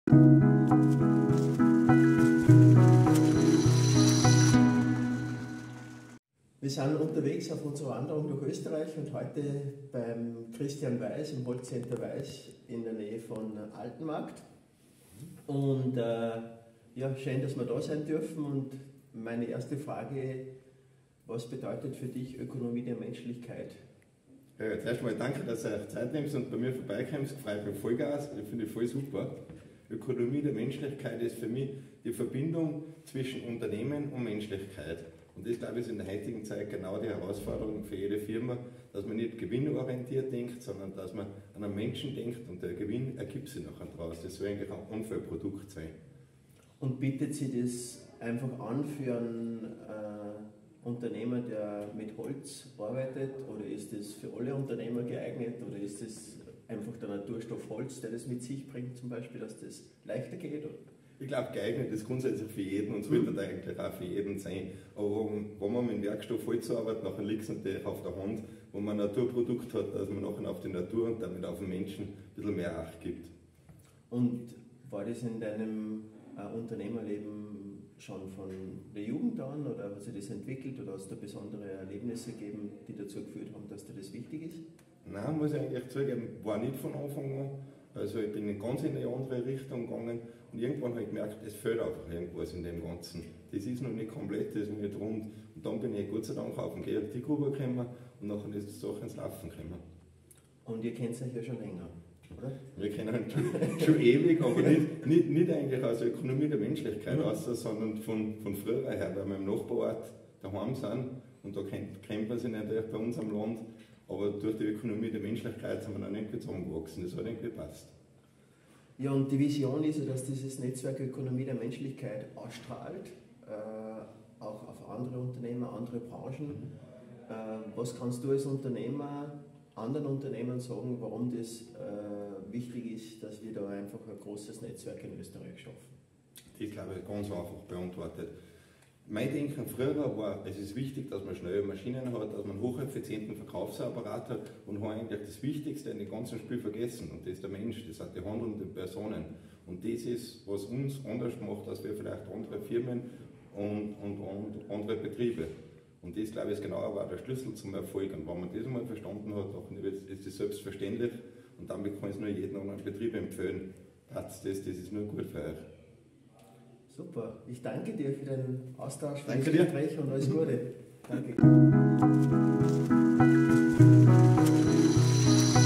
Wir sind unterwegs auf unserer Wanderung durch Österreich und heute beim Christian Weiß im Holzcenter Weiß in der Nähe von Altenmarkt. Und ja, schön, dass wir da sein dürfen. Und meine erste Frage: Was bedeutet für dich Ökonomie der Menschlichkeit? Ja, zuerst einmal danke, dass du euch Zeit nimmst und bei mir vorbeikommst. Gefreut mich voll aus. Ich finde es voll super. Ökonomie der Menschlichkeit ist für mich die Verbindung zwischen Unternehmen und Menschlichkeit. Und das, glaube ich, ist in der heutigen Zeit genau die Herausforderung für jede Firma, dass man nicht gewinnorientiert denkt, sondern dass man an einen Menschen denkt und der Gewinn ergibt sich nachher draus. Das soll eigentlich ein Unfallprodukt sein. Und bietet sich das einfach an für einen Unternehmer, der mit Holz arbeitet, oder ist das für alle Unternehmer geeignet, oder ist das einfach der Naturstoff Holz, der das mit sich bringt, zum Beispiel, dass das leichter geht? Oder? Ich glaube, geeignet ist grundsätzlich für jeden und es wird eigentlich auch für jeden sein. Aber wo man mit dem Werkstoff Holz arbeitet, nachher liegt es natürlich auf der Hand, wo man ein Naturprodukt hat, dass man nachher auf die Natur und damit auf den Menschen ein bisschen mehr Acht gibt. Und war das in deinem Unternehmerleben schon von der Jugend an, oder hat sich das entwickelt, oder hast du besondere Erlebnisse gegeben, die dazu geführt haben, dass dir das wichtig ist? Nein, muss ich eigentlich zugeben, war nicht von Anfang an. Also ich bin ganz in eine andere Richtung gegangen und irgendwann habe ich gemerkt, es fehlt einfach irgendwas in dem Ganzen. Das ist noch nicht komplett, das ist noch nicht rund. Und dann bin ich Gott sei Dank auf den GRT-Gruber gekommen und nachher ist die Sache ins Laufen gekommen. Und ihr kennt euch ja schon länger, oder? Wir kennen uns schon ewig, aber nicht eigentlich aus der Ökonomie der Menschlichkeit aus, sondern von früher her, weil wir im Nachbarort daheim sind und da kennt man sich natürlich bei uns am Land. Aber durch die Ökonomie der Menschlichkeit sind wir dann irgendwie zusammengewachsen. Das hat irgendwie gepasst. Ja, und die Vision ist ja, dass dieses Netzwerk Ökonomie der Menschlichkeit ausstrahlt, auch auf andere Unternehmer, andere Branchen. Was kannst du als Unternehmer anderen Unternehmern sagen, warum das wichtig ist, dass wir da einfach ein großes Netzwerk in Österreich schaffen? Das, glaube ich, ganz einfach beantwortet. Mein Denken früher war, es ist wichtig, dass man schnelle Maschinen hat, dass man einen hocheffizienten Verkaufsapparat hat und haben eigentlich das Wichtigste in dem ganzen Spiel vergessen. Und das ist der Mensch, das sind die handelnden Personen. Und das ist, was uns anders macht, als wir vielleicht andere Firmen und andere Betriebe. Und das, glaube ich, ist genau aber auch der Schlüssel zum Erfolg. Und wenn man das einmal verstanden hat, dann ist das selbstverständlich und damit kann ich es nur jedem anderen Betrieb empfehlen. Das ist nur gut für euch. Super, ich danke dir für den Austausch, für das Gespräch und alles Gute. Danke.